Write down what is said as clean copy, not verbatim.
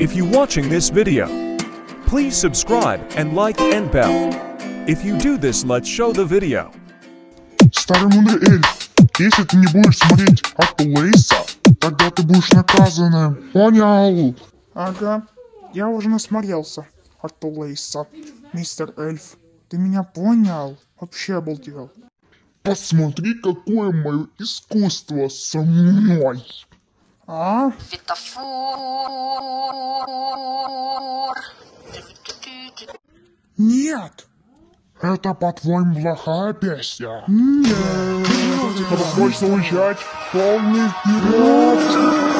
If you're watching this video, please subscribe and like and bell. If you do this, let's show the video. Старый мудрый эльф, если ты не будешь смотреть от Лейса, тогда ты будешь наказанным. Понял? Ага, я уже насмотрелся от Лейса. Мистер Эльф, ты меня понял? Вообще обалдел. Посмотри, какое мое искусство со мной. А? Светофор. Нет! Это, по-твоему, плохая песня? Нет! Это хочется уезжать в полный вперед!